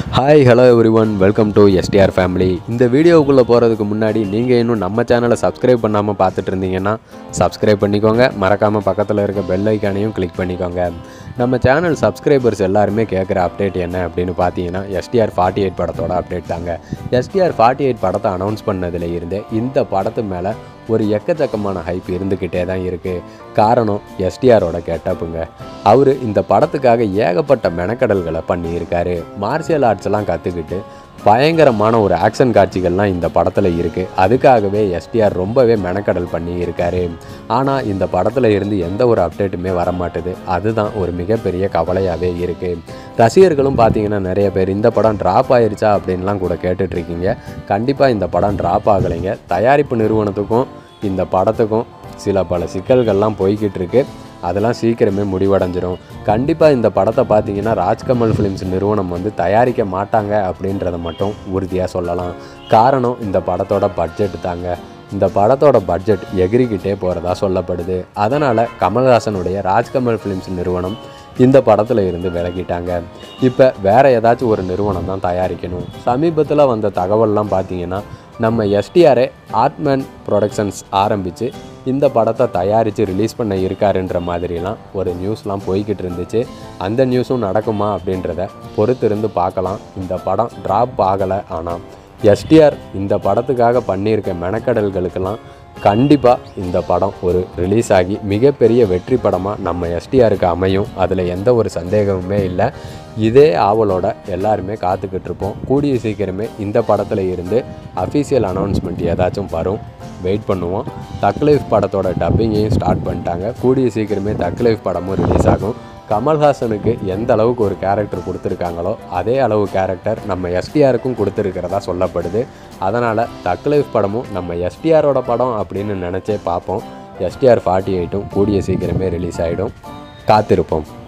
Hi hello everyone, welcome to STR family. இந்த வீடியோவுக்குள்ளே போகிறதுக்கு முன்னாடி நீங்கள் இன்னும் நம்ம சேனலை சப்ஸ்கிரைப் பண்ணாமல் பார்த்துட்டு இருந்தீங்கன்னா சப்ஸ்கிரைப் பண்ணிக்கோங்க. மறக்காமல் பக்கத்தில் இருக்க பெல் ஐக்கானையும் கிளிக் பண்ணிக்கோங்க. நம்ம சேனல் சப்ஸ்கிரைபர்ஸ் எல்லாருமே கேட்குற அப்டேட் என்ன அப்படின்னு பார்த்தீங்கன்னா STR 48 படத்தோட அப்டேட் தாங்க. STR 48 படத்தை அனௌன்ஸ் பண்ணதில் இருந்தே இந்த படத்து மேலே ஒரு எக்கச்சக்கமான ஹைப் இருந்துக்கிட்டே தான் இருக்குது. காரணம் STRோட கெட்டப்புங்க. அவர் இந்த படத்துக்காக ஏகப்பட்ட மெனக்கடல்களை பண்ணியிருக்காரு. மார்ஷியல் ஆர்ட்ஸ்லாம் கற்றுக்கிட்டு பயங்கரமான ஒரு ஆக்ஷன் காட்சிகள்லாம் இந்த படத்தில் இருக்குது. அதுக்காகவே STR ரொம்பவே மெனக்கடல் பண்ணியிருக்காரு. ஆனால் இந்த படத்தில் இருந்து எந்த ஒரு அப்டேட்டுமே வரமாட்டுது. அதுதான் ஒரு மிகப்பெரிய கவலையாகவே இருக்குது. ரசிகர்களும் பார்த்தீங்கன்னா நிறைய பேர் இந்த படம் ட்ராப் ஆயிருச்சா அப்படின்லாம் கூட கேட்டுட்ருக்கீங்க. கண்டிப்பாக இந்த படம் ட்ராப் ஆகலைங்க. தயாரிப்பு நிறுவனத்துக்கும் இந்த படத்துக்கும் பல சிக்கல்கள்லாம் போய்கிட்டு இருக்கு. அதெல்லாம் சீக்கிரமே முடிவடைஞ்சிரும். கண்டிப்பாக இந்த படத்தை பார்த்தீங்கன்னா ராஜ்கமல் ஃபிலிம்ஸ் நிறுவனம் தயாரிக்க மாட்டாங்க அப்படின்றத மட்டும் உறுதியாக சொல்லலாம். காரணம் இந்த படத்தோட பட்ஜெட் தாங்க. இந்த படத்தோட பட்ஜெட் எகிரிக்கிட்டே போகிறதா சொல்லப்படுது. அதனால் கமல்ஹாசனுடைய ராஜ்கமல் ஃபிலிம்ஸ் நிறுவனம் இந்த படத்தில் இருந்து விலகிட்டாங்க. இப்போ வேறு ஏதாச்சும் ஒரு நிறுவனம் தான் தயாரிக்கணும். சமீபத்தில் வந்த தகவல்லாம் பார்த்தீங்கன்னா நம்ம STRே ஆட்மன் ப்ரொடக்ஷன்ஸ் ஆரம்பித்து இந்த படத்தை தயாரித்து ரிலீஸ் பண்ண இருக்காருன்ற மாதிரிலாம் ஒரு நியூஸ்லாம் போய்கிட்டு இருந்துச்சு. அந்த நியூஸும் நடக்குமா அப்படின்றத பொறுத்திருந்து பார்க்கலாம். இந்த படம் ட்ராப் ஆகலை. ஆனால் STR இந்த படத்துக்காக பண்ணியிருக்க மெனக்கடல்களுக்கெல்லாம் கண்டிப்பாக இந்த படம் ஒரு ரிலீஸ் ஆகி மிகப்பெரிய வெற்றி படமாக நம்ம STRக்கு அமையும். அதில் எந்த ஒரு சந்தேகமுமே இல்லை. இதே ஆவலோட எல்லாருமே காத்துக்கிட்டு இருப்போம். கூடிய சீக்கிரமே இந்த படத்தில் இருந்து அஃபீஷியல் அனௌன்ஸ்மெண்ட் ஏதாச்சும் வரும். வெயிட் பண்ணுவோம். தக் லைஃப் படத்தோட டப்பிங்கையும் ஸ்டார்ட் பண்ணிட்டாங்க. கூடிய சீக்கிரமே தக் லைஃப் படமும் ரிலீஸ் ஆகும். கமல்ஹாசனுக்கு எந்த அளவுக்கு ஒரு கேரக்டர் கொடுத்துருக்காங்களோ அதே அளவு கேரக்டர் நம்ம STRக்கும் கொடுத்துருக்கிறதா சொல்லப்படுது. அதனால் தக் லைஃப் படமும் நம்ம STRோட படம் அப்படின்னு நினச்சே பார்ப்போம். STR 48ம் கூடிய சீக்கிரமே ரிலீஸ் ஆகிடும். காத்திருப்போம்.